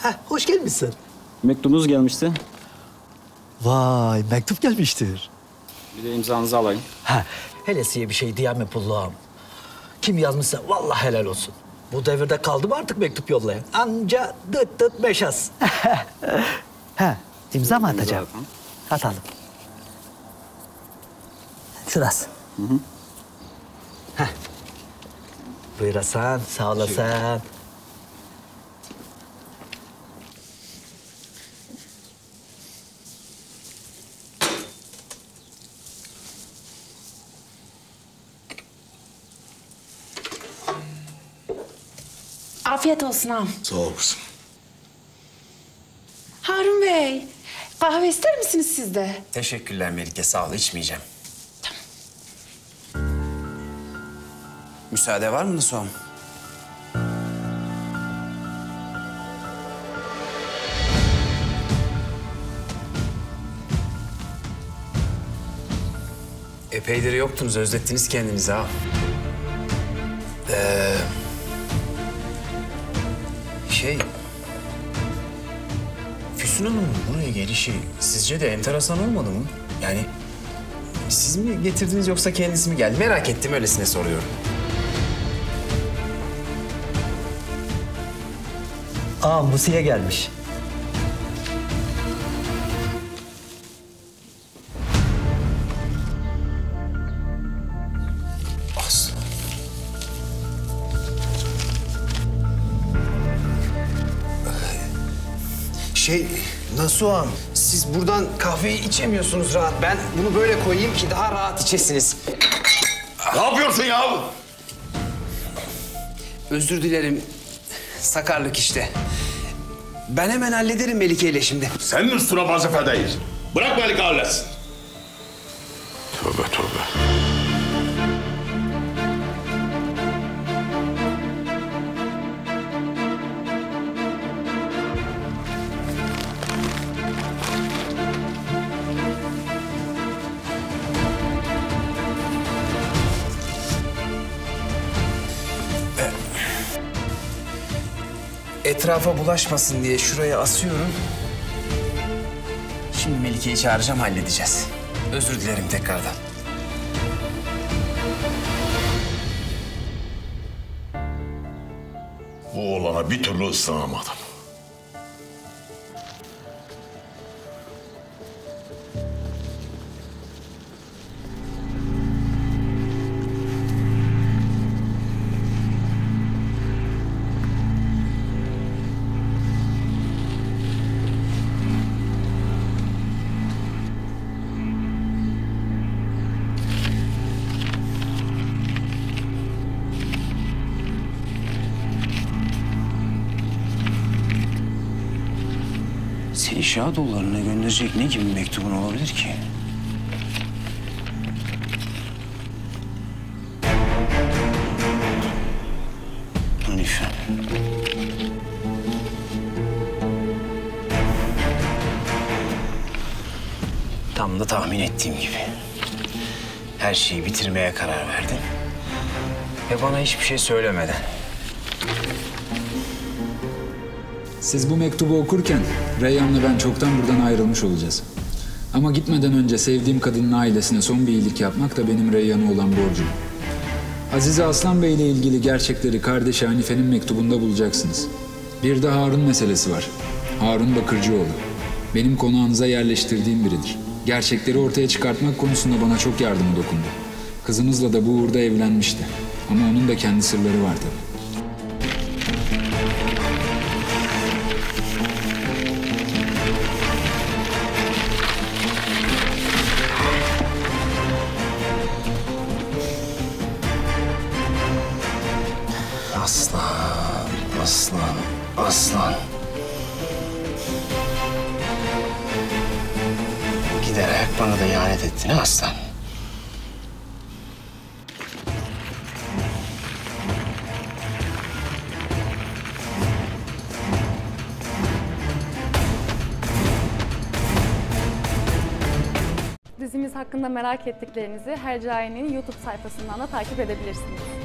Hoş gelmişsin. Mektubunuz gelmişti. Vay, mektup gelmiştir. Bir de imzanızı alayım. Hele size bir şey diyemem pullağım. Kim yazmışsa vallahi helal olsun. Bu devirde kaldı mı artık mektup yollayan? Anca dıt dıt meşas. İmza mı atacağım? Atalım. Şurası. Buyur Hasan, sağ olasın. Afiyet olsun ağam. Sağ ol kızım. Harun Bey, kahve ister misiniz siz de? Teşekkürler Melike, sağ ol. İçmeyeceğim. Müsaade var mı Nasuh'um? Epeydir yoktunuz, özlettiniz kendinizi ha. Füsun Hanım'ın buraya gelişi sizce de enteresan olmadı mı? Yani siz mi getirdiniz yoksa kendisi mi geldi? Merak ettim, öylesine soruyorum. Musiye gelmiş. Aslı. Nasuhan, siz buradan kahveyi içemiyorsunuz rahat. Ben bunu böyle koyayım ki daha rahat içesiniz. Ne yapıyorsun ya? Özür dilerim. Sakarlık işte. Ben hemen hallederim Melike ile şimdi. Senin üstüne vazifedeyiz. Bırak Melike halletsin. Tövbe tövbe. Etrafa bulaşmasın diye şuraya asıyorum. Şimdi Melike'yi çağıracağım, halledeceğiz. Özür dilerim tekrardan. Bu oğlana bir türlü ısınamadım. Seni Şadoğulları'na gönderecek ne gibi bir mektubun olabilir ki? Hanife. Tam da tahmin ettiğim gibi. Her şeyi bitirmeye karar verdin. Ve bana hiçbir şey söylemeden. Siz bu mektubu okurken Reyhan'la ben çoktan buradan ayrılmış olacağız. Ama gitmeden önce sevdiğim kadının ailesine son bir iyilik yapmak da benim Reyhan'a olan borcum. Azize Aslan Bey ile ilgili gerçekleri kardeşi Hanife'nin mektubunda bulacaksınız. Bir de Harun meselesi var. Harun Bakırcıoğlu. Benim konağınıza yerleştirdiğim biridir. Gerçekleri ortaya çıkartmak konusunda bana çok yardımı dokundu. Kızımızla da bu uğurda evlenmişti. Ama onun da kendi sırları var tabii. Aslan, aslan, aslan. Giderek bana da ihanet ettin ha aslan. Dizimiz hakkında merak ettiklerinizi Hercai'nin YouTube sayfasından da takip edebilirsiniz.